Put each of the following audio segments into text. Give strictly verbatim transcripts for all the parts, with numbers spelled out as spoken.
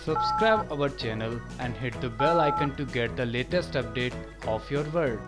Subscribe our channel and hit the bell icon to get the latest update of your world.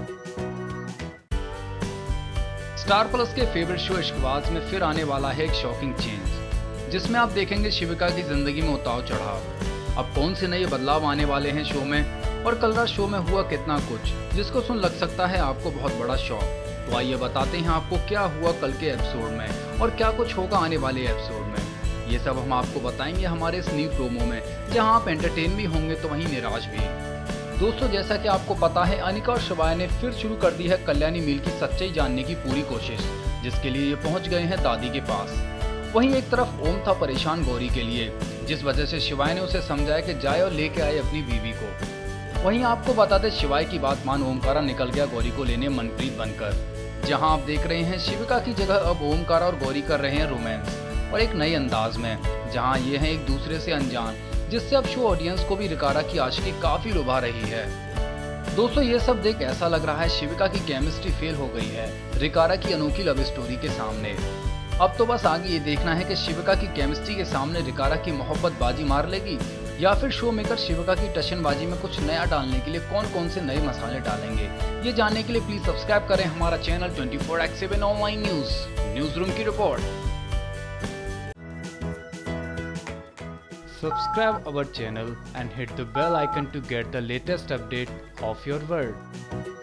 Star plus के favourite show Ishqbaaz में फिर आने वाला है एक शॉकिंग चेंज, जिसमें आप देखेंगे शिविका की जिंदगी में उतार चढ़ाव। अब कौन से नए बदलाव आने वाले हैं शो में, और कल रात शो में हुआ कितना कुछ जिसको सुन लग सकता है आपको बहुत बड़ा शौक। तो आइए बताते हैं आपको क्या हुआ कल के एपिसोड में और क्या कुछ होगा आने वाले एपिसोड में। ये सब हम आपको बताएंगे हमारे इस न्यू प्रोमो में, जहां आप एंटरटेन भी होंगे तो वहीं निराश भी। दोस्तों, जैसा कि आपको पता है, अनिका और शिवाय ने फिर शुरू कर दी है कल्याणी मील की सच्चाई जानने की पूरी कोशिश, जिसके लिए ये पहुंच गए हैं दादी के पास। वहीं एक तरफ ओम था परेशान गौरी के लिए, जिस वजह से शिवाय ने उसे समझाया कि जाए और लेके आए अपनी बीवी को। वहीं आपको बता दें, शिवाय की बात मान ओमकारा निकल गया गौरी को लेने मनप्रीत बनकर। जहां आप देख रहे हैं शिविका की जगह अब ओमकारा और गौरी कर रहे हैं रोमांस, और एक नए अंदाज में, जहां ये हैं एक दूसरे से अनजान, जिससे अब शो ऑडियंस को भी रिकारा की आशिकी काफी लुभा रही है। दोस्तों, ये सब देख ऐसा लग रहा है शिविका की केमिस्ट्री फेल हो गई है रिकारा की अनोखी लव स्टोरी के सामने। अब तो बस आगे ये देखना है कि शिविका की केमिस्ट्री के सामने रिकारा की मोहब्बत बाजी मार लेगी, या फिर शो मेकर शिविका की टशनबाजी में कुछ नया डालने के लिए कौन कौन से नए मसाले डालेंगे। ये जानने के लिए प्लीज सब्सक्राइब करें हमारा channel twenty four by seven online news news room की report. Subscribe our channel and hit the bell icon to get the latest update of your world.